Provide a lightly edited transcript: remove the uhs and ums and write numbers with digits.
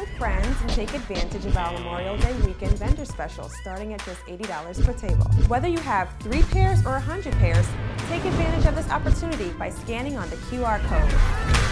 with friends and take advantage of our Memorial Day weekend vendor special starting at just $80 per table. Whether you have 3 pairs or 100 pairs, take advantage of this opportunity by scanning on the QR code.